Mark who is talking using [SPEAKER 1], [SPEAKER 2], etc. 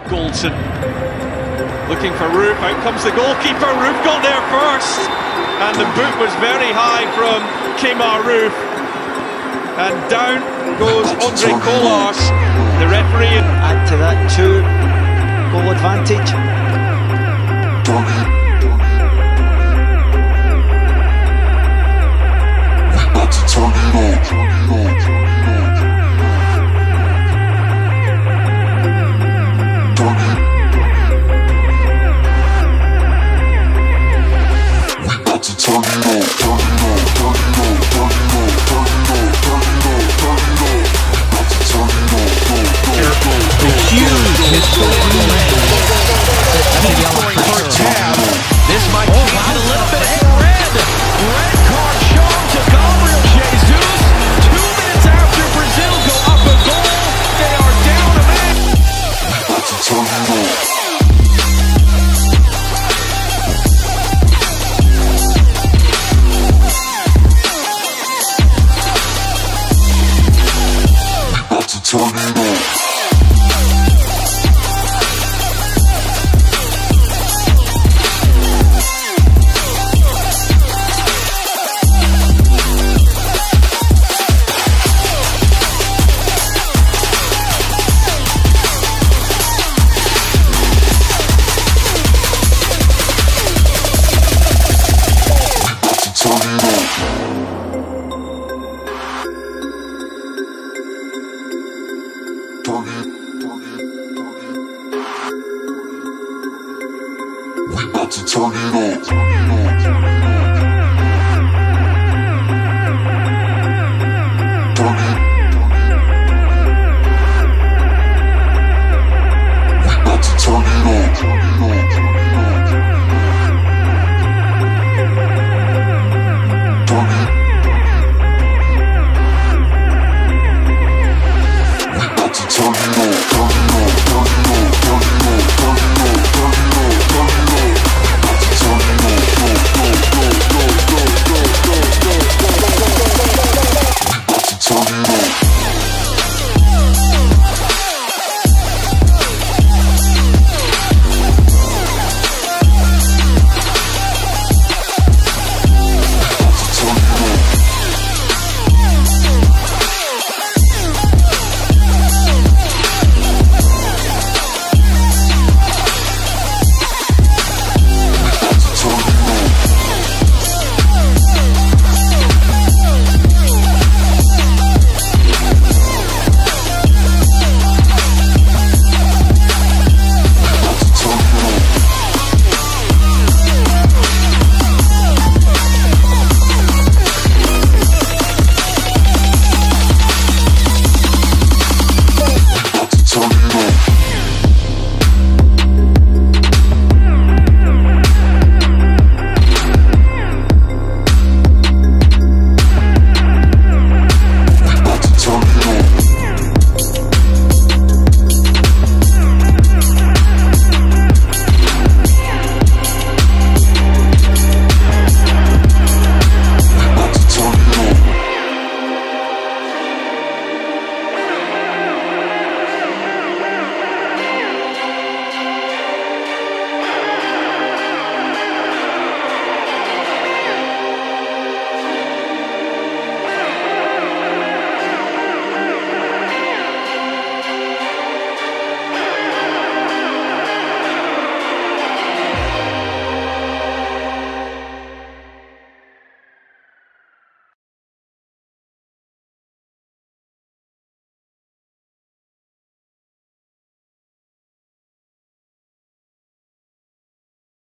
[SPEAKER 1] Goldson looking for Roofe, out comes the goalkeeper, Roofe got there first, and the boot was very high from Kemar Roofe, and down goes Andre Kolarz, the referee.
[SPEAKER 2] Add to that 2-goal advantage.
[SPEAKER 3] This might change a little bit. Red card shown to Gabriel Jesus. 2 minutes after Brazil go up a goal, they are down a man.
[SPEAKER 4] We about to turn it on.